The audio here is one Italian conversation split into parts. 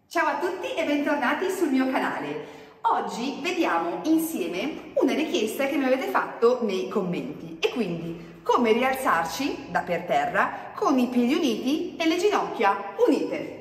Ciao a tutti e bentornati sul mio canale. Oggi vediamo insieme una richiesta che mi avete fatto nei commenti e quindi come rialzarci da per terra con i piedi uniti e le ginocchia unite.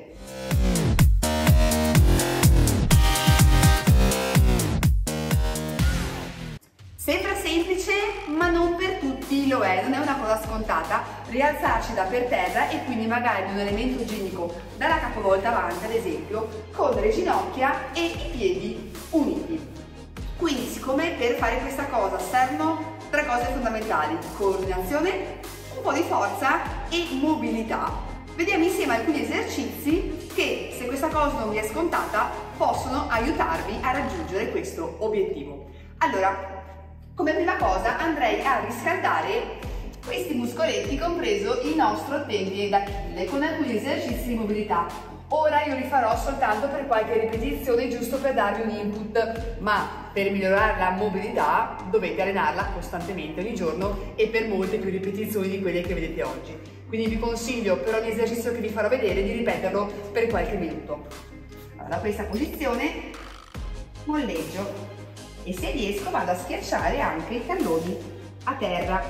Sembra semplice, ma non per tutti lo è, non è una cosa scontata rialzarci da per terra e quindi magari un elemento igienico dalla capovolta avanti, ad esempio, con le ginocchia e i piedi uniti. Quindi, siccome per fare questa cosa servono tre cose fondamentali: coordinazione, un po' di forza e mobilità, vediamo insieme alcuni esercizi che, se questa cosa non vi è scontata, possono aiutarvi a raggiungere questo obiettivo. Allora, come prima cosa andrei a riscaldare questi muscoletti, compreso il nostro tendine d'Achille, con alcuni esercizi di mobilità. Ora io li farò soltanto per qualche ripetizione, giusto per darvi un input, ma per migliorare la mobilità dovete allenarla costantemente ogni giorno e per molte più ripetizioni di quelle che vedete oggi. Quindi vi consiglio per ogni esercizio che vi farò vedere di ripeterlo per qualche minuto. Allora, da questa posizione molleggio e se riesco vado a schiacciare anche i talloni a terra.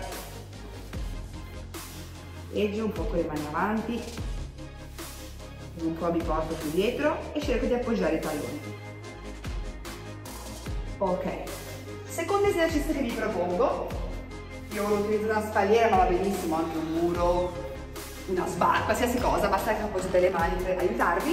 Leggio un po' con le mani avanti, un po' mi porto più dietro e cerco di appoggiare i talloni. Ok, secondo esercizio che vi propongo, io utilizzo una spalliera, ma va benissimo anche un muro, una sbarra, qualsiasi cosa, basta che appoggiate le mani per aiutarvi.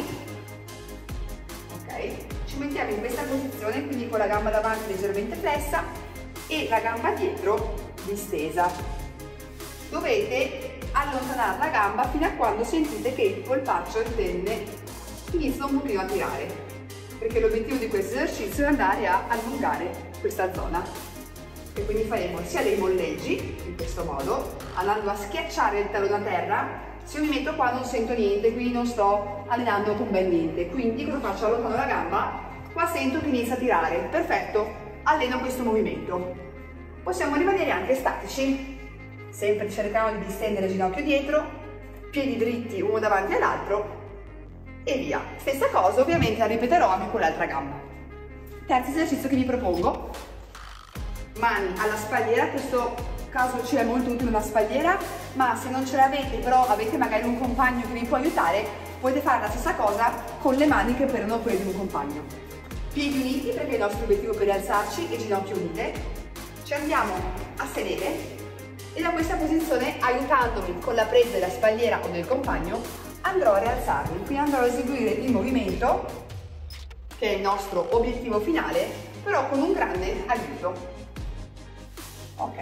Ok, ci mettiamo in questa posizione, quindi con la gamba davanti leggermente flessa e la gamba dietro distesa. Dovete allontanare la gamba fino a quando sentite che il polpaccio e il tendine iniziano un pochino a tirare, perché l'obiettivo di questo esercizio è andare a allungare questa zona. E quindi faremo sia dei molleggi, in questo modo, andando a schiacciare il tallone a terra. Se io mi metto qua non sento niente, quindi non sto allenando un bel niente. Quindi cosa faccio? Allontano la gamba, qua sento che inizia a tirare. Perfetto, alleno questo movimento. Possiamo rimanere anche statici, sempre cercando di distendere il ginocchio dietro, piedi dritti uno davanti all'altro e via. Stessa cosa ovviamente la ripeterò anche con l'altra gamba. Terzo esercizio che vi propongo: mani alla spalliera. In questo caso ci è molto utile una spalliera, ma se non ce l'avete, però avete magari un compagno che vi può aiutare, potete fare la stessa cosa con le mani che operano quelle di un compagno. Piedi uniti, perché il nostro obiettivo per rialzarci è ginocchia unite. Ci andiamo a sedere e da questa posizione, aiutandomi con la presa della spalliera o del compagno, andrò a rialzarmi, quindi andrò a eseguire il movimento che è il nostro obiettivo finale, però con un grande aiuto. Ok.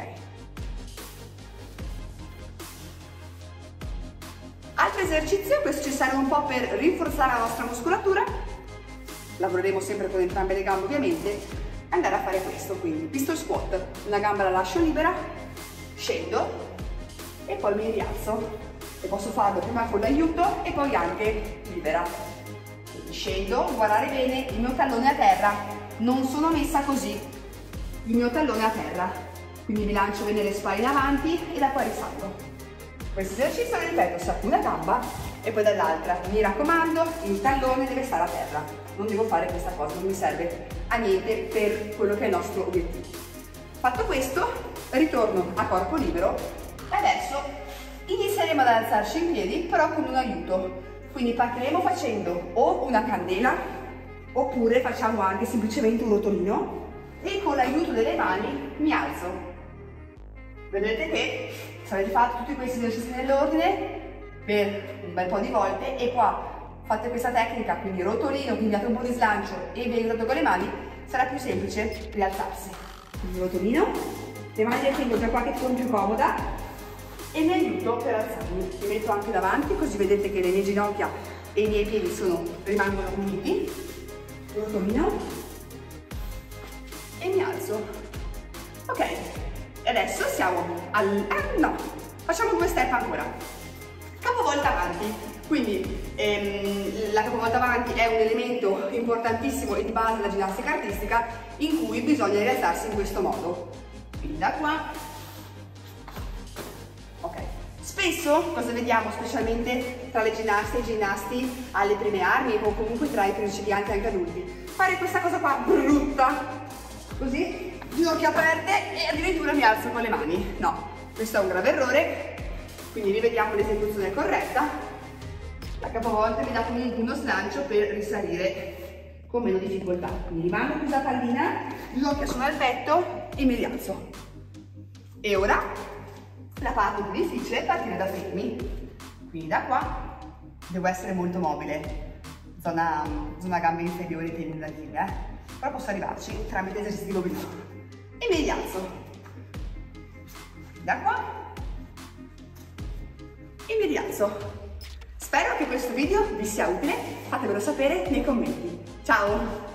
Altro esercizio, questo ci serve un po' per rinforzare la nostra muscolatura, lavoreremo sempre con entrambe le gambe ovviamente, andare a fare questo, quindi pistol squat, una gamba la lascio libera, scendo e poi mi rialzo e posso farlo prima con l'aiuto e poi anche libera. Quindi scendo, guardare bene, il mio tallone a terra, non sono messa così, il mio tallone a terra, quindi mi lancio bene le spalle in avanti e da qua risalgo. Questo esercizio lo ripeto sia con una gamba e poi dall'altra. Mi raccomando, il tallone deve stare a terra, non devo fare questa cosa, non mi serve a niente per quello che è il nostro obiettivo. Fatto questo, ritorno a corpo libero e adesso inizieremo ad alzarci in piedi, però con un aiuto. Quindi partiremo facendo o una candela oppure facciamo anche semplicemente un rotolino e con l'aiuto delle mani mi alzo. Vedete che se avete fatto tutti questi esercizi nell'ordine per un bel po' di volte e qua fate questa tecnica, quindi rotolino, quindi date un po' di slancio e vi aiutate con le mani, sarà più semplice rialzarsi. Quindi rotolino, le mani le tengo da qua che sono più comoda e mi aiuto per alzarmi. Mi metto anche davanti così vedete che le mie ginocchia e i miei piedi rimangono uniti. Rotolino e mi alzo. Ok, e adesso siamo al... no, facciamo due step ancora. Capovolta avanti. Quindi la capovolta avanti è un elemento importantissimo e di base della ginnastica artistica in cui bisogna rialzarsi in questo modo. Quindi da qua, ok, Spesso cosa vediamo, specialmente tra le ginnaste e i ginnasti alle prime armi o comunque tra i principianti anche adulti, fare questa cosa qua brutta, così, ginocchia aperte e addirittura mi alzo con le mani. No, questo è un grave errore, quindi rivediamo l'esecuzione corretta. La capovolta mi dà comunque uno slancio per risalire con meno difficoltà. Quindi rimango chiusa pallina, ginocchia sono al petto e mi rialzo. E ora la parte più difficile è partire da fermi. Quindi da qua devo essere molto mobile, zona gambe inferiori e tendinative, però posso arrivarci tramite esercizi di mobilità. E mi rialzo. Da qua e mi rialzo. Spero che questo video vi sia utile, fatemelo sapere nei commenti. Ciao!